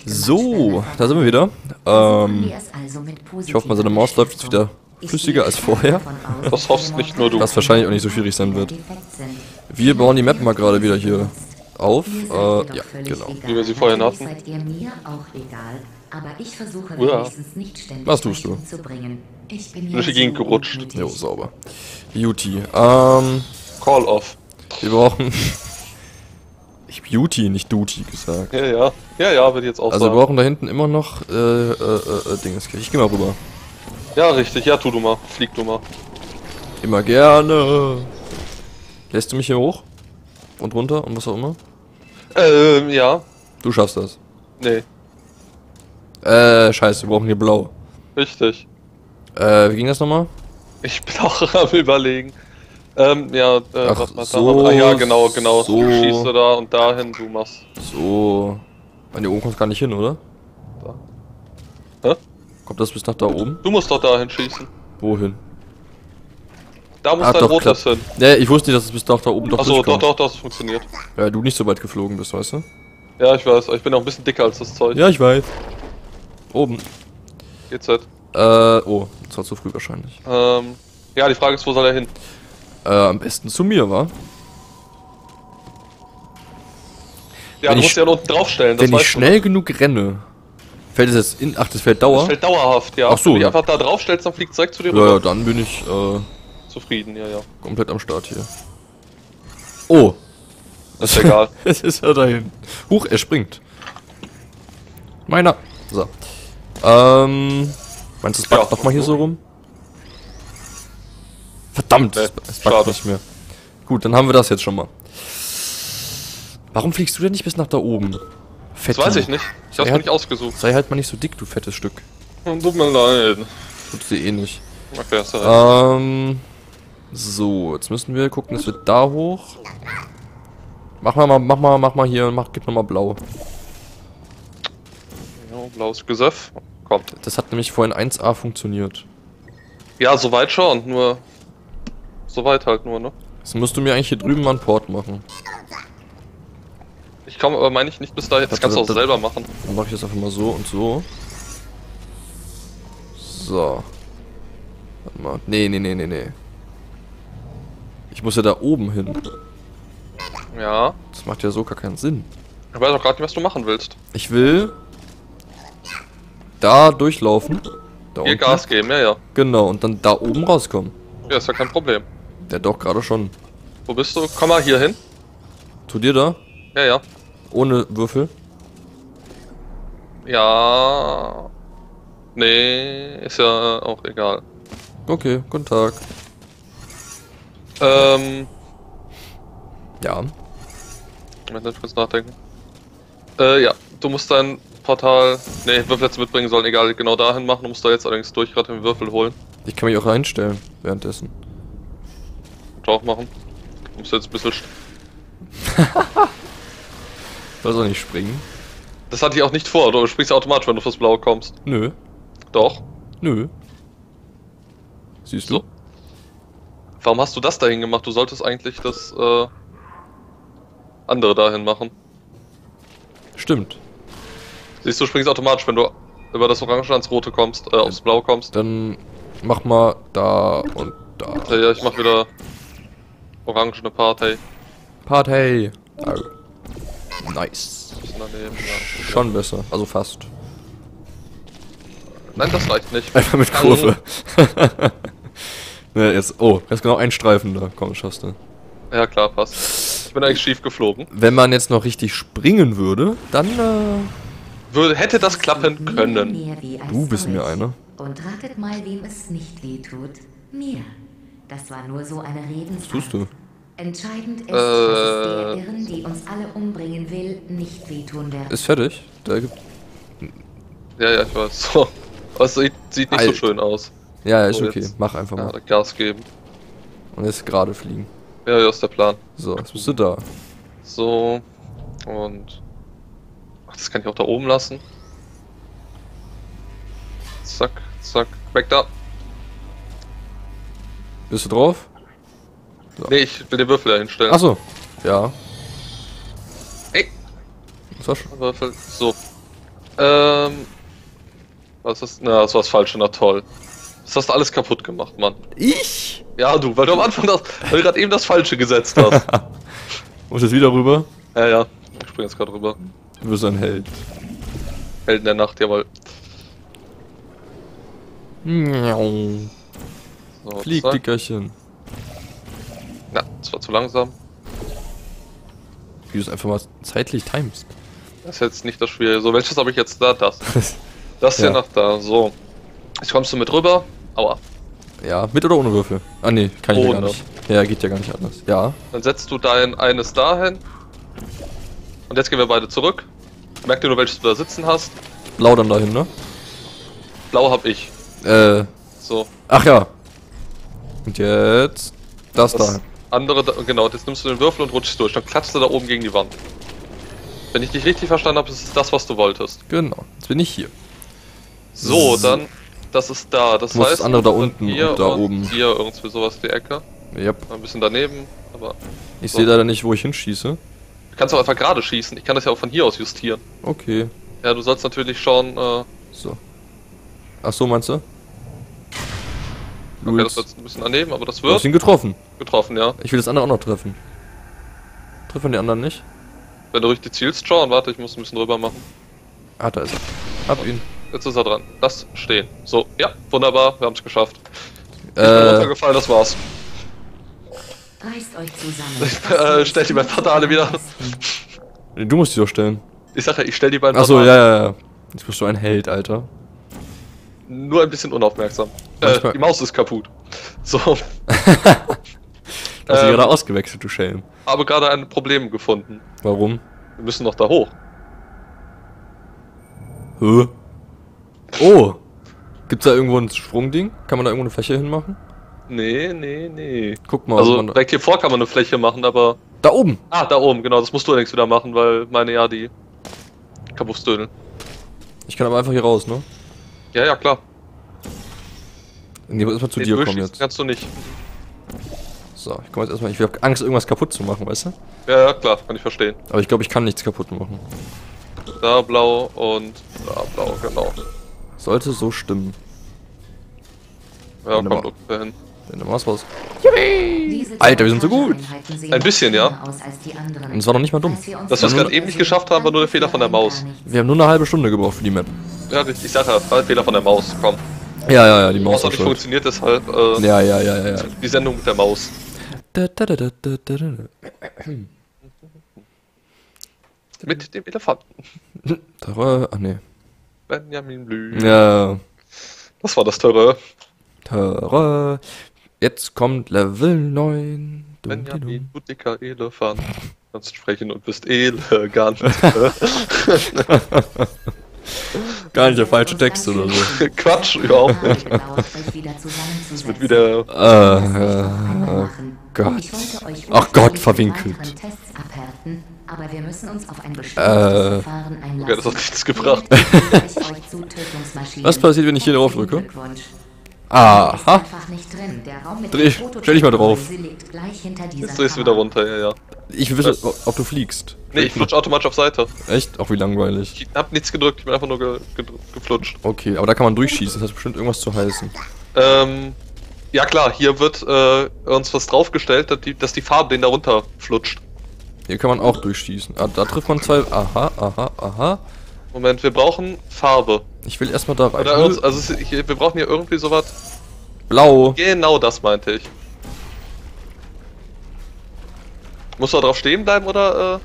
So, da sind wir wieder. Ich hoffe mal, seine Maus läuft jetzt wieder flüssiger als vorher. Das hoffst nicht nur du. Was wahrscheinlich auch nicht so schwierig sein wird. Wir bauen die Map mal gerade wieder hier auf. Ja, genau. Wie wir sie vorhin hatten. Was tust du? Durch die Gegend gerutscht. Jo, sauber. Beauty. Call off. Wir brauchen... Ich Beauty, nicht Duty gesagt. Ja, ja. Ja, ja, wird jetzt auch Also wir sagen. brauchen da hinten immer noch Dinges. Ich geh mal rüber. Ja, richtig. Ja, tu du mal. Flieg du mal. Immer gerne. Lässt du mich hier hoch? Und runter und was auch immer? Ja. Du schaffst das. Nee. Scheiße, wir brauchen hier blau. Richtig. Wie ging das nochmal? Ich bin auch am Überlegen. Ja, Ach, warte mal, so, da. Ah, ja, genau. so. Du schießt du da und dahin, du machst. So. An die oben kommt gar nicht hin, oder? Da. Hä? Kommt das bis nach da oben? Du musst doch dahin schießen. Wohin? Da muss dein rotes hin. Ne, ich wusste nicht, dass es bis nach da oben doch Achso, durchkommt. doch, das funktioniert. Ja, du nicht so weit geflogen bist, weißt du? Ja, ich weiß. Ich bin auch ein bisschen dicker als das Zeug. Ja, ich weiß. Oben. Geht's halt. Oh, das war zu früh wahrscheinlich. Ja, die Frage ist, wo soll er hin? Am besten zu mir, wa? Ja, Wenn du ich musst ja unten draufstellen, das Wenn ich weißt du, schnell genug renne, fällt es jetzt in... Ach, das fällt Dauer? Das fällt dauerhaft, ja. Ach so, Wenn du die ja. einfach da draufstellst, dann fliegt direkt zu dir Ja, rüber. ja, dann bin ich Zufrieden, ja, ja. komplett am Start hier. Oh! Das ist egal. Es ist ja dahin. Huch, er springt. Meiner. So. Meinst du, es backt nochmal hier so rum? Verdammt, Nee, es backt schade. nicht mehr. Gut, dann haben wir das jetzt schon mal. Warum fliegst du denn nicht bis nach da oben? Das weiß ich nicht. Ich hab's mir nicht ausgesucht. Sei halt mal nicht so dick, du fettes Stück. Tut mir leid. Tut sie eh nicht. Okay, hast du recht. So, jetzt müssen wir gucken, dass wir da hoch. Mach mal hier, gib nochmal blau. Ja, blaues Gesöff. Kommt. Das hat nämlich vorhin 1A funktioniert. Ja, soweit schon, nur... Soweit halt nur, ne? Jetzt musst du mir eigentlich hier drüben mal einen Port machen. Ich komme aber, meine ich, nicht bis dahin. Das kannst du auch selber machen. Dann mache ich das einfach mal so und so. So. Warte mal. Nee. Ich muss ja da oben hin. Ja. Das macht ja so gar keinen Sinn. Ich weiß auch gerade nicht, was du machen willst. Ich will da durchlaufen. Da Hier unten. Gas geben, ja, ja. Genau, und dann da oben rauskommen. Ja, ist ja kein Problem. Der doch gerade schon. Wo bist du? Komm mal hier hin. Zu dir da? Ja, ja. Ohne Würfel? Ja. Nee, ist ja auch egal. Okay, guten Tag. Ja. Moment, ich kurz nachdenken. Ja, du musst dein Portal. Nee, Würfel mitbringen sollen, egal, genau dahin machen. Du musst da jetzt allerdings durch gerade den Würfel holen. Ich kann mich auch reinstellen währenddessen. Und auch machen. Du musst jetzt ein bisschen. Soll auch nicht springen? Das hatte ich auch nicht vor, du springst ja automatisch, wenn du fürs Blaue kommst. Nö. Doch. Nö. Siehst du? So. Warum hast du das dahin gemacht? Du solltest eigentlich das andere dahin machen. Stimmt. Siehst du, springst automatisch, wenn du über das Orange ans Rote kommst, aufs Blaue kommst. Dann mach mal da und da. Ja, ich mach wieder orangene Party. Party. Oh. Nice. Bisschen daneben, ja. Schon besser. Also fast. Nein, das reicht nicht. Einfach mit Kurve. Ne, jetzt. Oh, da ist genau ein Streifen da. Komm, schaffst du. Ja, klar, passt. Ich bin eigentlich schief geflogen. Wenn man jetzt noch richtig springen würde, dann Hätte das klappen können. Du bist mir einer. Und ratet mal, wem es nicht wehtut. Mir. Das war nur so eine Redensart. Was tust du? Entscheidend ist, dass es der Irren, die uns alle umbringen will, nicht wehtun wird. Ist fertig. Da gibt. Ja, ich weiß. So. Aber es sieht nicht so schön aus. Ja, ist So, okay. jetzt. Mach einfach Ja, mal. Gas geben. Und jetzt gerade fliegen. Ja, ist der Plan. So, jetzt bist du da. So. Und. Ach, das kann ich auch da oben lassen. Zack, zack. Weg da. Bist du drauf? Nee, ich will den Würfel da hinstellen. Achso. Ja. Ey. Das war schon. Würfel. So. Was ist. Na, das war das Falsche, na toll. Das hast du alles kaputt gemacht, Mann. Ich? Ja, du, weil du am Anfang weil du gerade eben das Falsche gesetzt hast. Muss jetzt wieder rüber? Ja. Ich spring jetzt gerade rüber. Du bist ein Held. Helden der Nacht, jawohl. So, Flieg, zack. Dickerchen. Ja, das war zu langsam. Wie du es einfach mal zeitlich timest. Das ist jetzt nicht das Schwierige. So, welches habe ich jetzt da? Das. Das hier Ja. nach da. So. Jetzt kommst du mit rüber. Aua. Ja, mit oder ohne Würfel? Ah nee, kann ich ja gar Ohne. nicht. Ja, geht ja gar nicht anders. Ja. Dann setzt du dein eines dahin. Und jetzt gehen wir beide zurück. Merk dir nur, welches du da sitzen hast. Blau dann dahin, ne? Blau hab ich. So. Ach ja. Und jetzt das da. Das andere, genau, jetzt nimmst du den Würfel und rutschst durch. Dann klatschst du da oben gegen die Wand. Wenn ich dich richtig verstanden habe, ist es das, was du wolltest. Genau. Jetzt bin ich hier. So, dann, das ist da. Das Muss heißt, das andere da dann unten hier und da oben. Hier irgendwie sowas die Ecke. Yep. Ein bisschen daneben, aber Ich So. sehe leider nicht, wo ich hinschieße. du kannst auch einfach gerade schießen. Ich kann das ja auch von hier aus justieren. Okay. Ja, du sollst natürlich schauen, So. Ach so, meinst du? okay, Louis. das wird ein bisschen daneben, aber das Du hast wird ihn getroffen. getroffen, ja. Ich will das andere auch noch treffen. Treffen die anderen nicht? Wenn du richtig zielst, schauen. Warte, ich muss ein bisschen rüber machen. Ah, da ist er. Hab ihn. Jetzt ist er dran. Lass stehen. So, ja, wunderbar, wir haben es geschafft. Ich bin runtergefallen, das war's. Reißt euch zusammen. Stell die beiden Portale wieder. Du musst die doch stellen. Ich sag ja, ich stell die beiden Ach so, Portale. ja. Jetzt bist du ein Held, Alter. Nur ein bisschen unaufmerksam. Manchmal- Die Maus ist kaputt. So, Du hast sie gerade ausgewechselt, du Schelm. habe gerade ein Problem gefunden. Warum? Wir müssen noch da hoch. Hä? Oh! Gibt's da irgendwo ein Sprungding? Kann man da irgendwo eine Fläche hinmachen? Nee. Guck mal. Also, ob man da, direkt hier vor kann man eine Fläche machen, aber... da oben! Ah, da oben, genau, das musst du allerdings wieder machen, weil meine ja die... Kabuffsdödel. Ich kann aber einfach hier raus, ne? Ja, klar. Nee, ich muss erstmal zu Nee, dir kommen durchschießen jetzt. kannst du nicht. So, ich komme jetzt erstmal. Ich hab Angst, irgendwas kaputt zu machen, weißt du? Ja, klar, kann ich verstehen. Aber ich glaube, ich kann nichts kaputt machen. Da blau und da blau, genau. Sollte so stimmen. Ja, Wunderbar. kommt ungefähr hin. Wenn du mal was. Diese Alter, wir sind so gut. Einheiten sehen Ein bisschen, ja. schlimmer aus als die anderen. Und es war noch nicht mal dumm. Falls wir uns Dass wir es nicht gerade eben nicht geschafft haben, war nur der Fehler von der Maus. Wir haben nur eine halbe Stunde gebraucht für die Map. Ja, ich sag ja, war ein Fehler von der Maus, komm. Ja, die Die Maus Maus war hat nicht schuld. funktioniert, deshalb Ja. die Sendung mit der Maus. Mit dem Elefanten. Ach nee. Benjamin Blüm. Ja. Das war das Terrain. Tada. Jetzt kommt Level 9. Benjamin, du dicker Elefant. Kannst sprechen und bist elegant. Gar nicht der falsche Text oder so. Quatsch, überhaupt nicht. Das Wird wieder. Gott. Ach Gott, verwinkelt. Aber wir müssen uns auf ein bestimmtes Verfahren einlassen. Okay, das hat nichts gebracht. Was passiert, wenn ich hier drauf drücke? Aha. Stell dich mal drauf. Jetzt drehst du wieder runter, ja. Ich will wissen, ob du fliegst. Nee, ich flutsch automatisch auf Seite. Echt? Auch wie langweilig. Ich hab nichts gedrückt, ich bin einfach nur geflutscht. Okay, aber da kann man durchschießen, das hat bestimmt irgendwas zu heißen. Ja klar, hier wird uns was draufgestellt, dass die Farbe den da runter flutscht. Hier kann man auch durchschießen. Ah, da trifft man zwei. Aha. Moment, wir brauchen Farbe. Ich will erstmal da rein. Oder wir brauchen hier irgendwie sowas. Blau. Genau das meinte ich. Musst du da drauf stehen bleiben oder?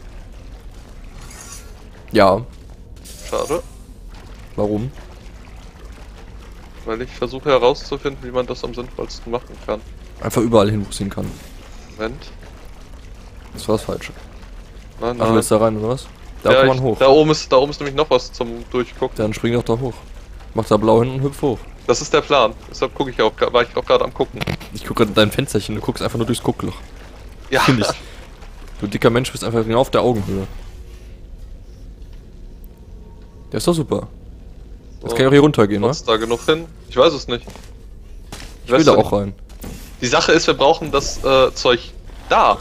Ja. Schade. Warum? Weil ich versuche herauszufinden, wie man das am sinnvollsten machen kann. Einfach überall hin, wo es hin kann. Moment. Das war das Falsche. Nein, Ach, du willst da rein, oder was? Da ja, kann man hoch. Da oben ist nämlich noch was zum Durchgucken. Dann spring doch da hoch. Mach da blau hin und hüpf hoch. Das ist der Plan. Deshalb war ich auch gerade am gucken. Ich gucke gerade in dein Fensterchen, du guckst einfach nur durchs Guckloch. Ja. Find ich. Du dicker Mensch bist einfach genau auf der Augenhöhe. Der ist doch super. Jetzt kann ich auch hier runtergehen, ne? Ist da genug hin? Ich weiß es nicht. Ich will da auch rein. Die Sache ist, wir brauchen das Zeug da.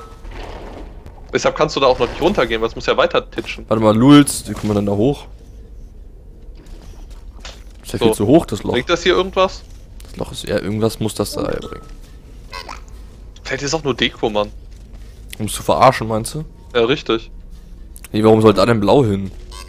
Deshalb kannst du da auch noch nicht runtergehen, weil es muss ja weiter titschen. Warte mal, Lulz, wie kommen wir dann da hoch? Ist ja viel zu hoch, das Loch. Bringt das hier irgendwas? Das Loch ist ja, irgendwas muss das da bringen. Vielleicht ist auch nur Deko, Mann. Um es zu verarschen, meinst du? Ja, richtig. Nee, warum soll da denn blau hin?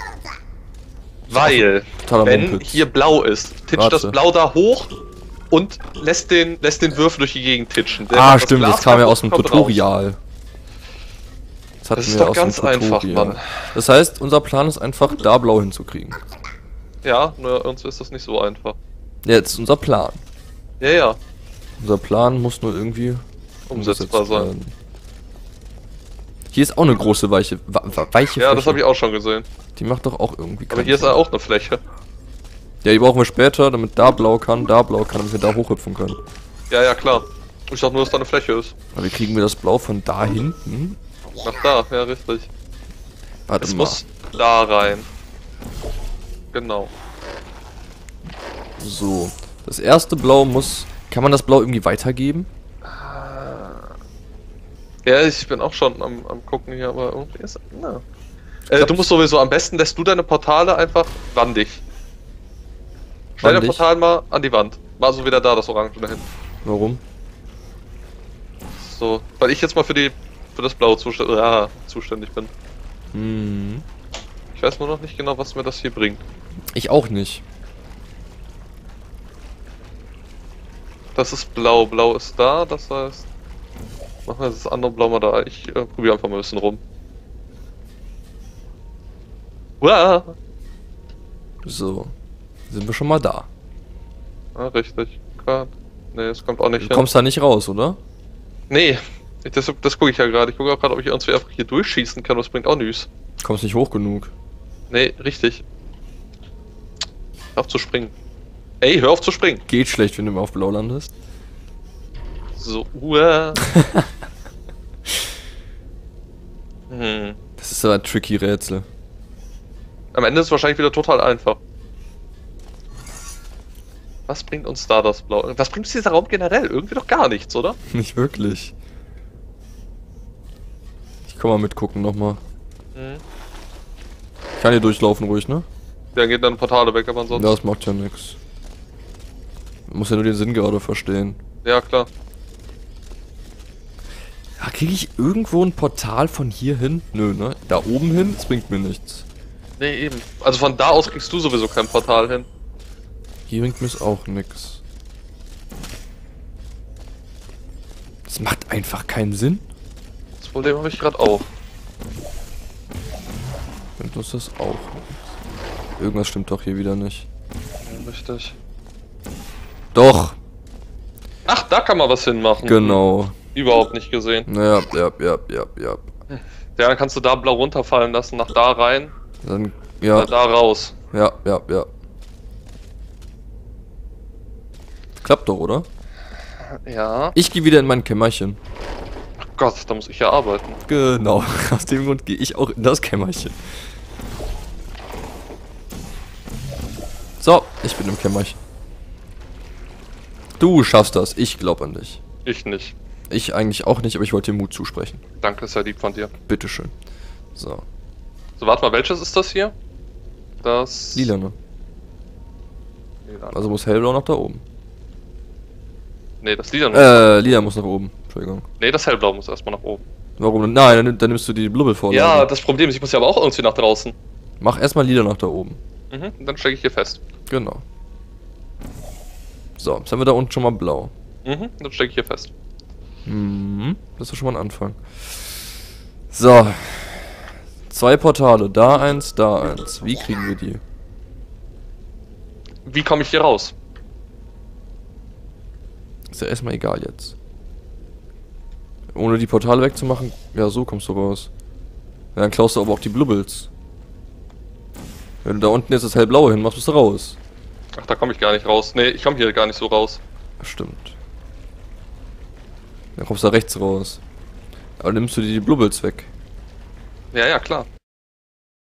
Weil, Totaler wenn Mumpitz. hier blau ist, titscht Warte. das Blau da hoch und lässt den Würfel durch die Gegend titschen. Ah, stimmt, das kam ja aus dem kommt raus. Tutorial. Hatten Das ist wir doch aus dem ganz einfach, Tutorial. Mann. Das heißt, unser Plan ist einfach, da blau hinzukriegen. Ja, nur uns ist das nicht so einfach. Jetzt unser Plan. Ja, ja. Unser Plan muss nur irgendwie Umsetzbar sein. werden. Hier ist auch eine große weiche Ja, Fläche. das habe ich auch schon gesehen. Die macht doch auch irgendwie Aber keinen hier ist Sinn. auch eine Fläche. Ja, die brauchen wir später, damit da blau kann, damit wir da hochhüpfen können. Ja, ja, klar. Ich dachte nur, dass da eine Fläche ist. Aber wie kriegen wir das Blau von da hinten? Nach da, ja, richtig. Warte Es mal. muss da rein. Genau. So. Das erste Blau muss... Kann man das Blau irgendwie weitergeben? Ja, ich bin auch schon am gucken hier, aber irgendwie ist... Na. Du musst sowieso, am besten lässt du deine Portale einfach wandig. Stell dein Wandig? Portal mal an die Wand. War so wieder da, das Orange da hinten. Warum? So, weil ich jetzt mal für das Blaue zuständig bin. Hm. Ich weiß nur noch nicht genau, was mir das hier bringt. Ich auch nicht. Das ist blau, blau ist da, das heißt... Machen wir das andere Blau mal da. Ich probiere einfach mal ein bisschen rum. Uah! So. Sind wir schon mal da. Ah, richtig. Grad. Nee, es kommt auch nicht Du hin. kommst da nicht raus, oder? Nee, das gucke ich ja gerade. Ich gucke auch gerade, ob ich irgendwie einfach hier durchschießen kann, das bringt auch nichts. Kommst nicht hoch genug. Nee, richtig. Hör auf zu springen. Ey, hör auf zu springen. Geht schlecht, wenn du mal auf Blau landest. So, uah. Das ist aber ein tricky Rätsel. Am Ende ist es wahrscheinlich wieder total einfach. Was bringt uns da das Blau? Was bringt uns dieser Raum generell? Irgendwie doch gar nichts, oder? Nicht wirklich. Ich komm mal mitgucken nochmal. Mhm. Ich kann hier durchlaufen ruhig, ne? Dann geht dann Portale weg, aber ansonsten... Ja, das macht ja nix. Man muss ja nur den Sinn gerade verstehen. Ja, klar. Ja, kriege ich irgendwo ein Portal von hier hin? Nö, ne? Da oben hin? Das bringt mir nichts. Nee, eben. Also von da aus kriegst du sowieso kein Portal hin. Hier bringt mir es auch nix. Das macht einfach keinen Sinn. Das Problem habe ich gerade auch. Bringt uns das auch. Irgendwas stimmt doch hier wieder nicht. Richtig. Doch! Ach, da kann man was hinmachen. Genau. Überhaupt nicht gesehen. Ja. Ja, dann kannst du da blau runterfallen lassen, nach da rein, Dann, ja, da raus. ja. Klappt doch, oder? Ja. Ich gehe wieder in mein Kämmerchen. Ach Gott, da muss ich ja arbeiten. Genau. Aus dem Grund gehe ich auch in das Kämmerchen. So, ich bin im Kämmerchen. Du schaffst das. Ich glaube an dich. Ich nicht. Ich eigentlich auch nicht, aber ich wollte dir Mut zusprechen. Danke, ist ja lieb von dir. Bitteschön. So. So, warte mal, welches ist das hier? Das... Lila, ne? Lila. Also muss hellblau noch da oben. Nee, das Lila. Lila muss nach oben. Entschuldigung. Nee, das Hellblau muss erstmal nach oben. Warum denn? Nein, dann nimmst du die Blubbelvorlage. Ja, das Problem ist, ich muss ja aber auch irgendwie nach draußen. Mach erstmal Lila nach da oben. Mhm, und dann stecke ich hier fest. Genau. So, jetzt haben wir da unten schon mal blau. Mhm, dann stecke ich hier fest. Mhm, das ist schon mal ein Anfang. So. 2 Portale, da eins, da eins. Wie kriegen wir die? Wie komme ich hier raus? Ist ja erstmal egal jetzt. Ohne die Portale wegzumachen, ja, so kommst du raus. Ja, dann klaust du aber auch die Blubbels. Wenn du da unten jetzt das hellblaue hin machst, bist du raus. Ach, da komme ich gar nicht raus. Nee, ich komme hier gar nicht so raus. Stimmt. Dann kommst du da rechts raus. Aber nimmst du dir die Blubbels weg. Ja, ja, klar.